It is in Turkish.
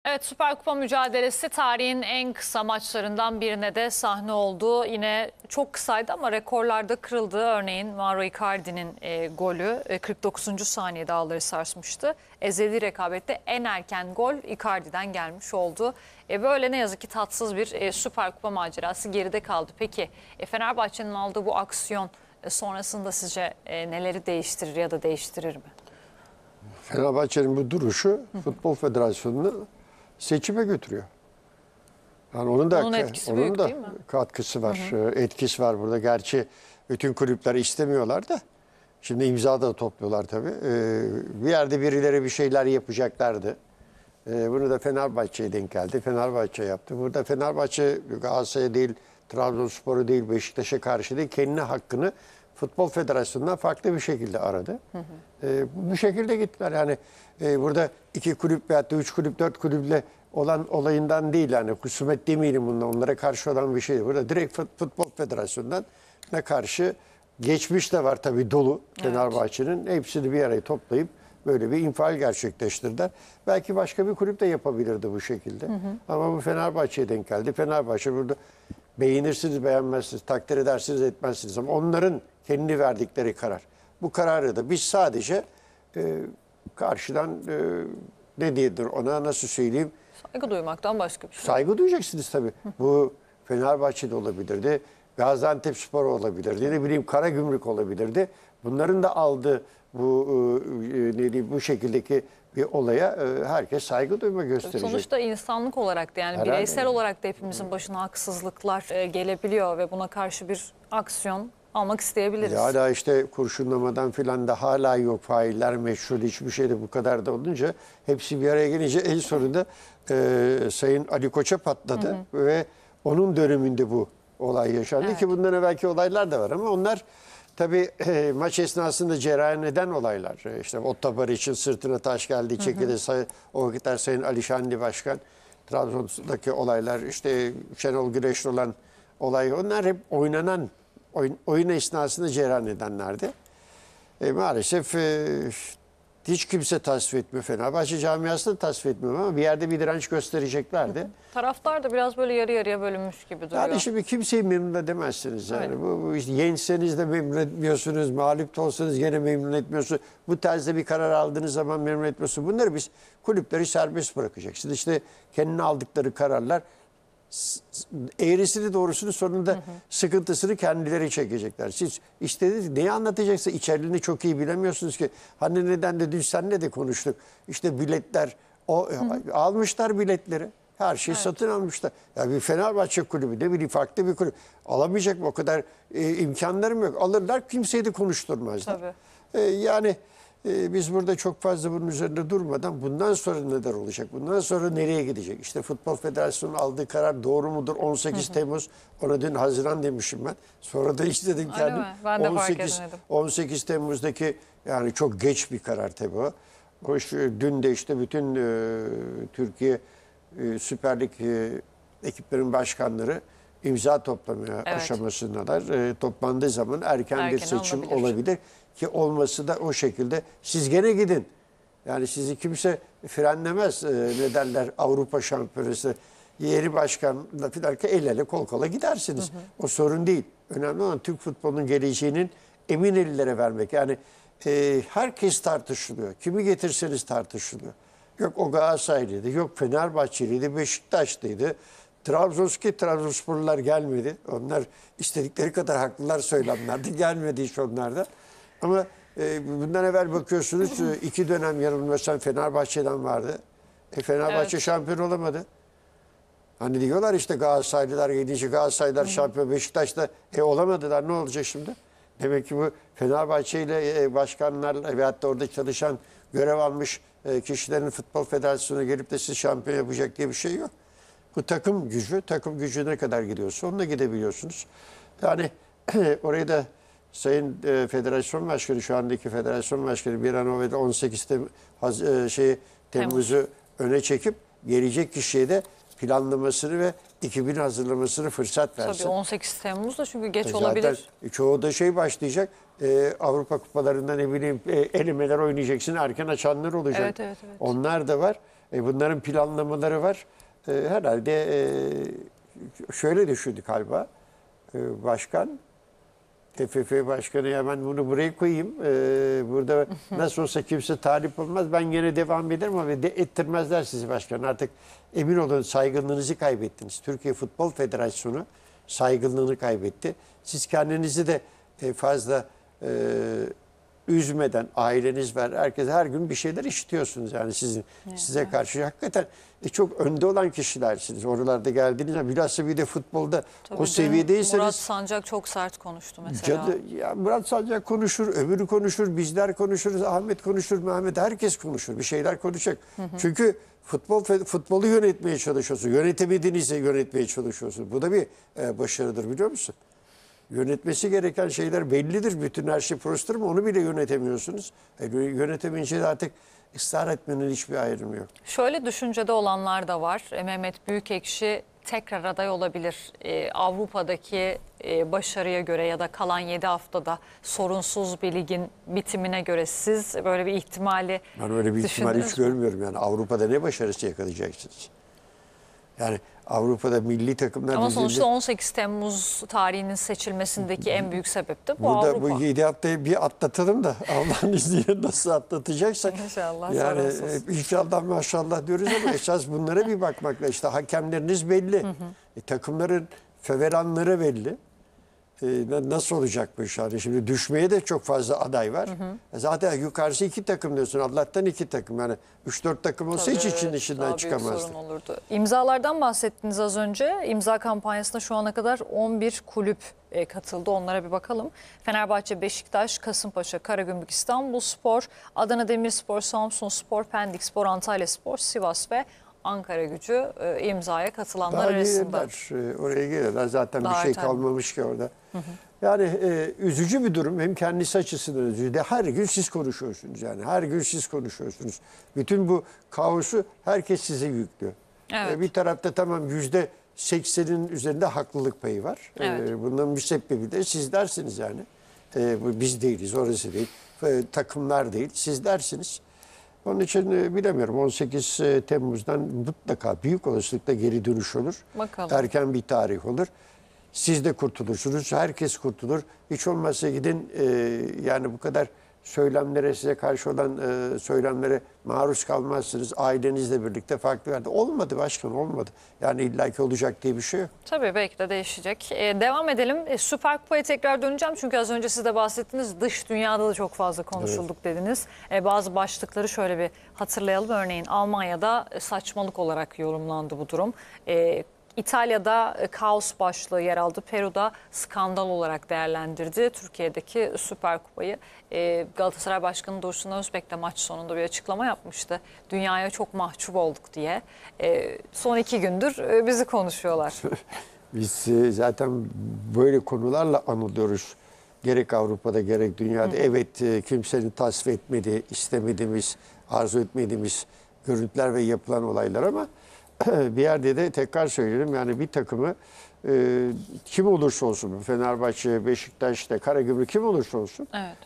Evet, Süper Kupa mücadelesi tarihin en kısa maçlarından birine de sahne oldu. Yine çok kısaydı ama rekorlarda kırıldı. Örneğin Mauro Icardi'nin golü 49. saniyede ağları sarsmıştı. Ezeli rekabette en erken gol Icardi'den gelmiş oldu. Böyle ne yazık ki tatsız bir Süper Kupa macerası geride kaldı. Peki Fenerbahçe'nin aldığı bu aksiyon sonrasında sizce neleri değiştirir ya da değiştirir mi? Fenerbahçe'nin bu duruşu Futbol Federasyonu'nu seçime götürüyor. Yani onun etkisi büyük, değil mi? katkısı var, etkisi var burada. Gerçi bütün kulüpler istemiyorlar da şimdi imza da topluyorlar tabii. Bir yerde birileri bir şeyler yapacaklardı. Bunu da Fenerbahçe'ye denk geldi. Fenerbahçe yaptı. Burada Fenerbahçe Galatasaray'a değil, Trabzonspor'u değil, Beşiktaş'a karşı değil, kendi hakkını Futbol Federasyonu'ndan farklı bir şekilde aradı. Bu şekilde gittiler. Yani burada 2 kulüp veyahut da 3 kulüp, 4 kulüple olan olayından değil. Yani husumet demeyelim bununla. Onlara karşı olan bir şey. Burada direkt Futbol Federasyonu'ndan ne karşı geçmiş de var tabii dolu Fenerbahçe'nin. Hepsini bir araya toplayıp böyle bir infial gerçekleştirdiler. Belki başka bir kulüp de yapabilirdi bu şekilde. Ama bu Fenerbahçe'ye denk geldi. Fenerbahçe burada beğenirsiniz, beğenmezsiniz, takdir edersiniz, etmezsiniz. Ama onların kendi verdikleri karar. Bu kararı da biz sadece karşıdan ne diyedir ona, nasıl söyleyeyim? Saygı duymaktan başka bir şey. Saygı duyacaksınız tabii. Bu Fenerbahçe'de olabilirdi. Gaziantepspor olabilirdi. Ne bileyim Karagümrük olabilirdi. Bunların da aldığı bu ne diyeyim, bu şekildeki bir olaya herkes saygı duyma gösterecek. Sonuçta insanlık olarak da yani Herhalde. bireysel olarak da hepimizin başına haksızlıklar gelebiliyor ve buna karşı bir aksiyon almak isteyebiliriz. Ya da işte kurşunlamadan filan da hala yok, failler meşhur, hiçbir şey de bu kadar da olunca hepsi bir araya gelince en sonunda Sayın Ali Koç'a patladı ve onun döneminde bu olay yaşandı ki bundan evvelki olaylar da var ama onlar tabii maç esnasında cereyan eden olaylar. İşte Ottabar için sırtına taş geldi, çekildi. O vakitler Sayın Ali Şanlı Başkan, Trabzon'daki olaylar, işte Şenol Güneş'le olan olay, onlar hep oynanan oyun esnasında cereyan edenlerdi. Maalesef hiç kimse tasvip etmiyor. Fenerbahçe camiasını tasvip etmiyor ama bir yerde bir direnç göstereceklerdi. Taraftar da biraz böyle yarı yarıya bölünmüş gibi duruyor. Yani şimdi kimseyi memnun edemezsiniz. Yani bu işte yenseniz de memnun etmiyorsunuz, mağlup da olsanız gene memnun etmiyorsunuz. Bu tarzda bir karar aldığınız zaman memnun etmiyorsunuz. Bunları biz kulüpleri serbest bırakacaksınız. İşte kendine aldıkları kararlar eğrisini doğrusunu sonunda sıkıntısını kendileri çekecekler. Siz istediğiniz neyi anlatacaksa içeriğini çok iyi bilemiyorsunuz ki. Hani neden de dün seninle de konuştuk. İşte biletler almışlar biletleri. Her şeyi satın almışlar. Ya bir Fenerbahçe kulübü de bir farklı bir kulüp alamayacak mı? O kadar imkanlarım yok. Alırlar, kimseyi de konuşturmazlar. Yani biz burada çok fazla bunun üzerinde durmadan bundan sonra neler olacak? Bundan sonra nereye gidecek? İşte Futbol Federasyonu aldığı karar doğru mudur? 18 Temmuz, ona dün Haziran demişim ben. Sonra da istedim kendim. Ben de fark edemedim. 18 Temmuz'daki yani çok geç bir karar tabii o. Dün de işte bütün Türkiye Süper Lig ekiplerin başkanları imza toplamaya aşamasındalar. Toplandığı zaman erken bir seçim olabilir. Ki olması da o şekilde. Siz gene gidin. Yani sizi kimse frenlemez. Ne derler, Avrupa Şampiyonası yeri başkanla filan ki el ele kol kola gidersiniz. O sorun değil. Önemli olan Türk futbolunun geleceğinin emin ellere vermek. Yani herkes tartışılıyor. Kimi getirseniz tartışılıyor. Yok o Galatasaraylıydı, yok Fenerbahçeliydi, Beşiktaşlıydı. Trabzonsporlular gelmedi. Onlar istedikleri kadar haklılar söylemlerdi. Gelmedi hiç onlardan. Ama bundan evvel bakıyorsunuz 2 dönem yanılmıyorsam Fenerbahçe'den vardı. Fenerbahçe şampiyon olamadı. Hani diyorlar işte Galatasaraylılar 7. Galatasaraylılar şampiyon, Beşiktaş'ta olamadılar, ne olacak şimdi? Demek ki bu Fenerbahçe ile başkanlarla veyahut da orada çalışan görev almış kişilerin Futbol Federasyonu'na gelip de siz şampiyon yapacak diye bir şey yok. Bu takım gücü, takım gücü ne kadar gidiyorsa onunla gidebiliyorsunuz. Yani orayı da Sayın Federasyon Başkanı, şu andaki Federasyon Başkanı bir an evvel 18 Temmuz'u öne çekip gelecek kişiye de planlamasını ve ekibini hazırlamasını fırsat versin. Tabii 18 Temmuz'da çünkü geç olabilir. Çoğu da başlayacak. Avrupa kupalarında ne bileyim elemeler oynayacaksın, erken açanlar olacak. Evet. Onlar da var. Bunların planlamaları var. Herhalde şöyle düşündü galiba başkan. TFF başkanı hemen bunu buraya koyayım. Burada nasıl olsa kimse talip olmaz. Ben gene devam ederim ama ettirmezler sizi başkan. Artık emin olun saygınlığınızı kaybettiniz. Türkiye Futbol Federasyonu saygınlığını kaybetti. Siz kendinizi de fazla üzmeden aileniz var. Herkes her gün bir şeyler işitiyorsunuz yani size karşı hakikaten çok önde olan kişilersiniz. Oralarda geldiğiniz zaman bilhassa bir de futbolda Tabii o seviyedeyseniz. Murat Sancak çok sert konuştu mesela. Ya Murat Sancak konuşur, öbürü konuşur, bizler konuşuruz, Ahmet konuşur, Mehmet herkes konuşur. Bir şeyler konuşacak. Çünkü futbolu yönetmeye çalışıyorsun. Yönetemediğinizde yönetmeye çalışıyorsun. Bu da bir başarıdır biliyor musun? Yönetmesi gereken şeyler bellidir. Bütün her şey prosedür mü onu bile yönetemiyorsunuz. Yönetemeyince de artık ısrar etmenin hiçbir ayrımı yok. Şöyle düşüncede olanlar da var. Mehmet Büyükekşi tekrar aday olabilir. Avrupa'daki başarıya göre ya da kalan 7 haftada sorunsuz bir ligin bitimine göre siz böyle bir ihtimali Ben öyle bir ihtimal hiç görmüyorum. Yani Avrupa'da ne başarısı yakalayacaksınız? Yani Avrupa'da milli takımlar... Ama sonuçta 18 Temmuz tarihinin seçilmesindeki en büyük sebep de bu Avrupa. Bu 7 haftayı bir atlatalım da Allah'ın izniyle nasıl atlatacaksak. İnşallah. Yani inşallah maşallah diyoruz ama esas bunlara bir bakmakla işte hakemleriniz belli. Takımların feveranları belli. Nasıl olacak bu iş? Yani şimdi düşmeye de çok fazla aday var. Zaten yukarısı 2 takım diyorsun. Allah'tan 2 takım. Yani 3-4 takım olsa hiç içinden çıkamazdı. Sorun olurdu. İmzalardan bahsettiniz az önce. İmza kampanyasına şu ana kadar 11 kulüp katıldı. Onlara bir bakalım. Fenerbahçe, Beşiktaş, Kasımpaşa, Karagümrük, İstanbulspor, Adana Demirspor, Samsunspor, Pendikspor, Antalyaspor, Sivas ve Ankaragücü imzaya katılanlar Daha arasında. Oraya gelirler. Zaten Daha bir şey erken. kalmamış ki orada. Yani üzücü bir durum. Hem kendisi açısından üzücü. Her gün siz konuşuyorsunuz yani. Her gün siz konuşuyorsunuz. Bütün bu kaosu herkes size yüklüyor. Evet. Bir tarafta tamam %80'in üzerinde haklılık payı var. Evet. Bunun bir sebebi de siz dersiniz yani. Biz değiliz, orası değil. Takımlar değil, siz dersiniz. Onun için bilemiyorum 18 Temmuz'dan mutlaka büyük olasılıkla geri dönüş olur. Bakalım. Erken bir tarih olur. Siz de kurtulursunuz, herkes kurtulur. Hiç olmazsa gidin yani bu kadar söylemlere, size karşı olan söylemlere maruz kalmazsınız. Ailenizle birlikte farklı yerde. Olmadı başkan, olmadı. Yani illaki olacak diye bir şey yok. Tabii belki de değişecek. Devam edelim. Süper Kupa'ya tekrar döneceğim. Çünkü az önce siz de bahsettiniz. Dış dünyada da çok fazla konuşulduk dediniz. Bazı başlıkları şöyle bir hatırlayalım. Örneğin Almanya'da saçmalık olarak yorumlandı bu durum. İtalya'da kaos başlığı yer aldı. Peru'da skandal olarak değerlendirdi Türkiye'deki Süper Kupayı. Galatasaray Başkanı Dursun Özbek de maç sonunda bir açıklama yapmıştı. Dünyaya çok mahcup olduk diye. Son 2 gündür bizi konuşuyorlar. Biz zaten böyle konularla anılıyoruz. Gerek Avrupa'da gerek dünyada. Evet kimsenin tasvip etmediği, istemediğimiz, arzu etmediğimiz görüntüler ve yapılan olaylar ama bir yerde de tekrar söyleyelim yani bir takımı kim olursa olsun Fenerbahçe, Beşiktaş, Karagümrük kim olursa olsun Evet.